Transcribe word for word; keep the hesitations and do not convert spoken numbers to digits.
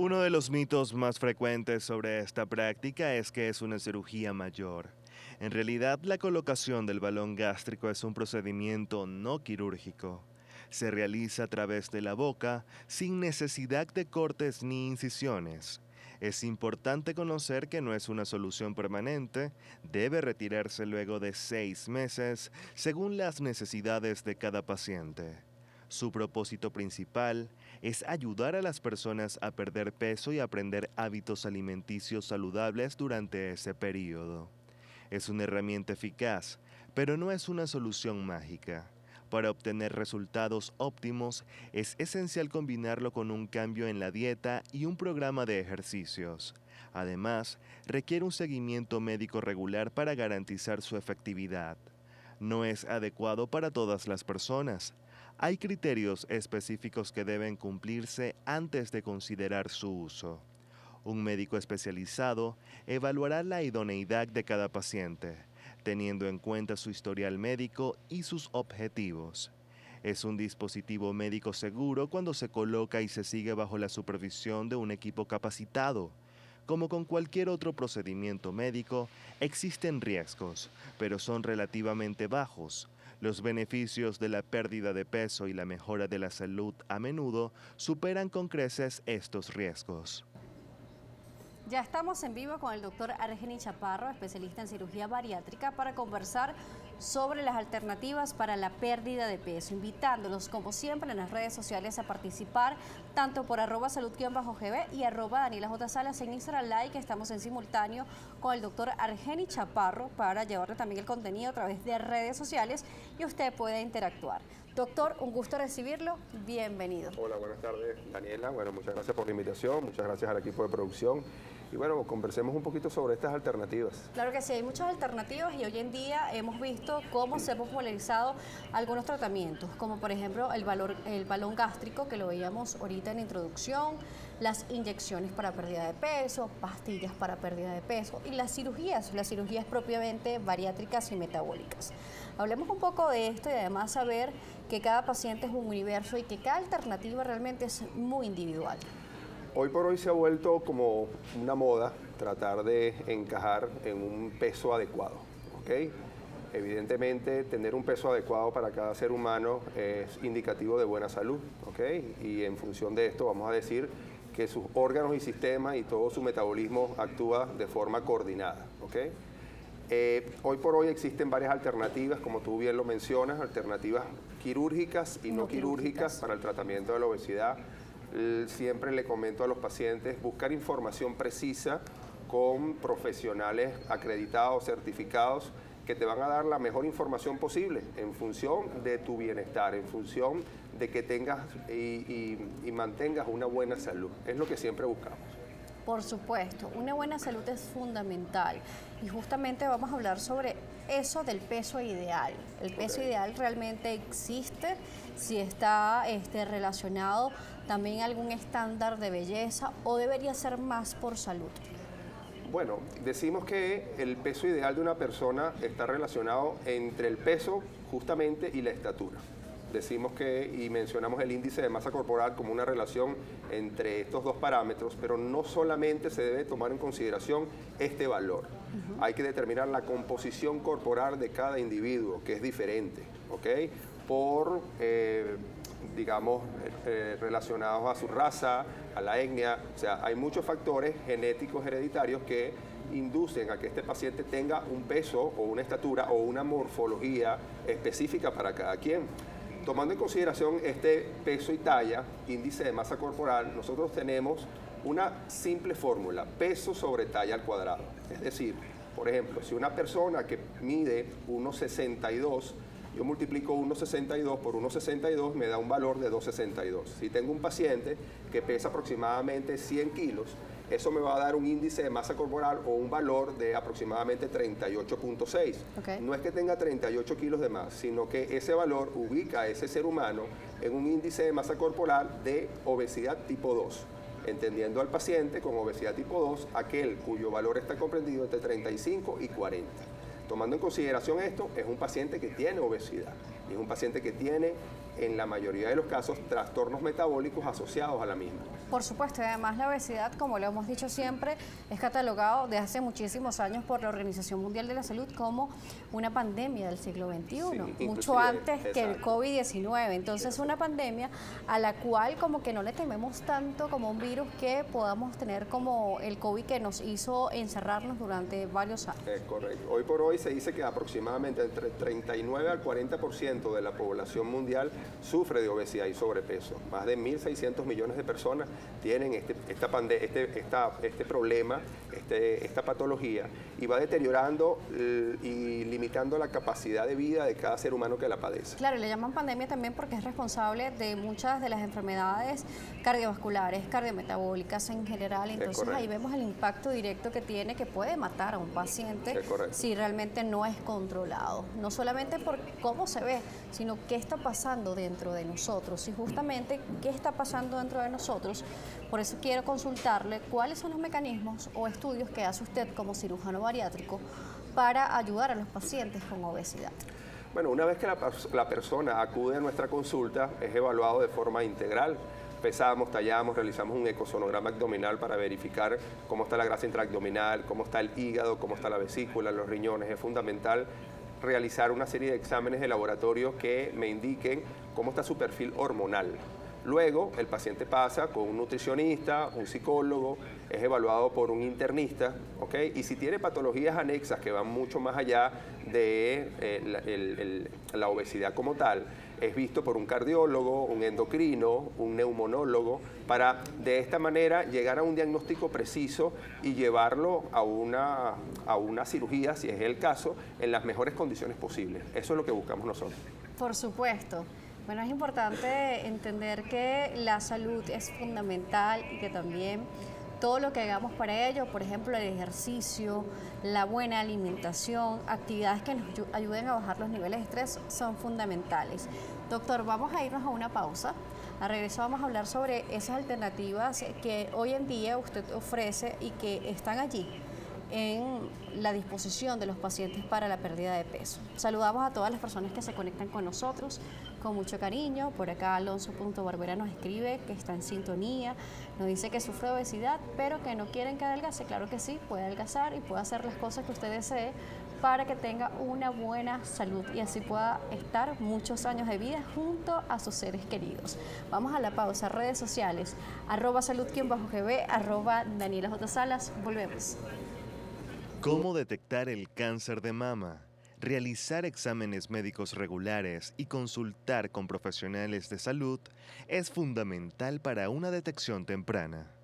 Uno de los mitos más frecuentes sobre esta práctica es que es una cirugía mayor. En realidad, la colocación del balón gástrico es un procedimiento no quirúrgico. Se realiza a través de la boca, sin necesidad de cortes ni incisiones. Es importante conocer que no es una solución permanente, debe retirarse luego de seis meses, según las necesidades de cada paciente. Su propósito principal es ayudar a las personas a perder peso y aprender hábitos alimenticios saludables durante ese periodo. Es una herramienta eficaz, pero no es una solución mágica. Para obtener resultados óptimos, es esencial combinarlo con un cambio en la dieta y un programa de ejercicios. Además, requiere un seguimiento médico regular para garantizar su efectividad. No es adecuado para todas las personas. Hay criterios específicos que deben cumplirse antes de considerar su uso. Un médico especializado evaluará la idoneidad de cada paciente, teniendo en cuenta su historial médico y sus objetivos. Es un dispositivo médico seguro cuando se coloca y se sigue bajo la supervisión de un equipo capacitado. Como con cualquier otro procedimiento médico, existen riesgos, pero son relativamente bajos. Los beneficios de la pérdida de peso y la mejora de la salud a menudo superan con creces estos riesgos. Ya estamos en vivo con el doctor Argenis Chaparro, especialista en cirugía bariátrica, para conversar sobre las alternativas para la pérdida de peso, invitándolos, como siempre, en las redes sociales a participar, tanto por arroba salud-gb y arroba Daniela J. Salas en Instagram Live, que estamos en simultáneo con el doctor Argenis Chaparro para llevarle también el contenido a través de redes sociales y usted puede interactuar. Doctor, un gusto recibirlo, bienvenido. Hola, buenas tardes, Daniela. Bueno, muchas gracias por la invitación, muchas gracias al equipo de producción. Y bueno, conversemos un poquito sobre estas alternativas. Claro que sí, hay muchas alternativas y hoy en día hemos visto cómo se han popularizado algunos tratamientos, como por ejemplo el, valor, el balón gástrico, que lo veíamos ahorita en la introducción, las inyecciones para pérdida de peso, pastillas para pérdida de peso y las cirugías, las cirugías propiamente bariátricas y metabólicas. Hablemos un poco de esto y además saber que cada paciente es un universo y que cada alternativa realmente es muy individual. Hoy por hoy se ha vuelto como una moda tratar de encajar en un peso adecuado, ¿ok? Evidentemente, tener un peso adecuado para cada ser humano es indicativo de buena salud, ¿ok? Y en función de esto vamos a decir que sus órganos y sistemas y todo su metabolismo actúa de forma coordinada, ¿ok? Eh, hoy por hoy existen varias alternativas, como tú bien lo mencionas, alternativas quirúrgicas y no, no quirúrgicas, quirúrgicas para el tratamiento de la obesidad. Siempre le comento a los pacientes buscar información precisa con profesionales acreditados, certificados, que te van a dar la mejor información posible en función de tu bienestar, en función de que tengas y, y, y mantengas una buena salud. Es lo que siempre buscamos. Por supuesto, una buena salud es fundamental y justamente vamos a hablar sobre eso del peso ideal. ¿El peso okay. ideal realmente existe? Si está este, relacionado también a algún estándar de belleza o debería ser más por salud. Bueno, decimos que el peso ideal de una persona está relacionado entre el peso justamente y la estatura. Decimos que, y mencionamos el índice de masa corporal como una relación entre estos dos parámetros, pero no solamente se debe tomar en consideración este valor. Uh-huh. Hay que determinar la composición corporal de cada individuo, que es diferente, ¿ok? Por, eh, digamos, eh, relacionados a su raza, a la etnia. O sea, hay muchos factores genéticos hereditarios que inducen a que este paciente tenga un peso o una estatura o una morfología específica para cada quien. Tomando en consideración este peso y talla, índice de masa corporal, nosotros tenemos una simple fórmula, peso sobre talla al cuadrado. Es decir, por ejemplo, si una persona que mide uno sesenta y dos, yo multiplico uno sesenta y dos por uno sesenta y dos, me da un valor de dos sesenta y dos. Si tengo un paciente que pesa aproximadamente cien kilos, eso me va a dar un índice de masa corporal o un valor de aproximadamente treinta y ocho punto seis. Okay. No es que tenga treinta y ocho kilos de más, sino que ese valor ubica a ese ser humano en un índice de masa corporal de obesidad tipo dos, entendiendo al paciente con obesidad tipo dos, aquel cuyo valor está comprendido entre treinta y cinco y cuarenta. Tomando en consideración esto, es un paciente que tiene obesidad, es un paciente que tiene en la mayoría de los casos, trastornos metabólicos asociados a la misma. Por supuesto, y además la obesidad, como lo hemos dicho siempre, es catalogado desde hace muchísimos años por la Organización Mundial de la Salud como una pandemia del siglo veintiuno, sí, mucho antes exacto. que el COVID diecinueve. Entonces, es una pandemia a la cual como que no le tememos tanto como un virus que podamos tener como el COVID que nos hizo encerrarnos durante varios años. Es correcto. Hoy por hoy se dice que aproximadamente entre treinta y nueve al cuarenta por ciento de la población mundial sufre de obesidad y sobrepeso. Más de mil seiscientos millones de personas tienen este, esta pande este, esta, este problema, este, esta patología, y va deteriorando y limitando la capacidad de vida de cada ser humano que la padece. Claro, le llaman pandemia también porque es responsable de muchas de las enfermedades cardiovasculares, cardiometabólicas en general. Entonces ahí vemos el impacto directo que tiene, que puede matar a un paciente si realmente no es controlado. No solamente por cómo se ve, sino qué está pasando dentro de nosotros. Y justamente qué está pasando dentro de nosotros, por eso quiero consultarle cuáles son los mecanismos o estudios que hace usted como cirujano bariátrico para ayudar a los pacientes con obesidad. Bueno, una vez que la, la persona acude a nuestra consulta, es evaluado de forma integral. Pesamos, tallamos, realizamos un ecosonograma abdominal para verificar cómo está la grasa intraabdominal, cómo está el hígado, cómo está la vesícula, los riñones. Es fundamental realizar una serie de exámenes de laboratorio que me indiquen cómo está su perfil hormonal. Luego, el paciente pasa con un nutricionista, un psicólogo, es evaluado por un internista, ¿ok? Y si tiene patologías anexas que van mucho más allá de eh, la, el, el, la obesidad como tal, es visto por un cardiólogo, un endocrino, un neumonólogo, para de esta manera llegar a un diagnóstico preciso y llevarlo a una, a una cirugía, si es el caso, en las mejores condiciones posibles. Eso es lo que buscamos nosotros. Por supuesto. Bueno, es importante entender que la salud es fundamental y que también todo lo que hagamos para ello, por ejemplo, el ejercicio, la buena alimentación, actividades que nos ayuden a bajar los niveles de estrés son fundamentales. Doctor, vamos a irnos a una pausa. A regreso vamos a hablar sobre esas alternativas que hoy en día usted ofrece y que están allí en la disposición de los pacientes para la pérdida de peso. Saludamos a todas las personas que se conectan con nosotros con mucho cariño. Por acá Alonso Punto Barbera nos escribe que está en sintonía, nos dice que sufre de obesidad, pero que no quieren que adelgace. Claro que sí, puede adelgazar y puede hacer las cosas que usted desee para que tenga una buena salud y así pueda estar muchos años de vida junto a sus seres queridos. Vamos a la pausa. Redes sociales, arroba salud-gb, arroba Daniela J. Salas. Volvemos. ¿Cómo detectar el cáncer de mama? Realizar exámenes médicos regulares y consultar con profesionales de salud es fundamental para una detección temprana.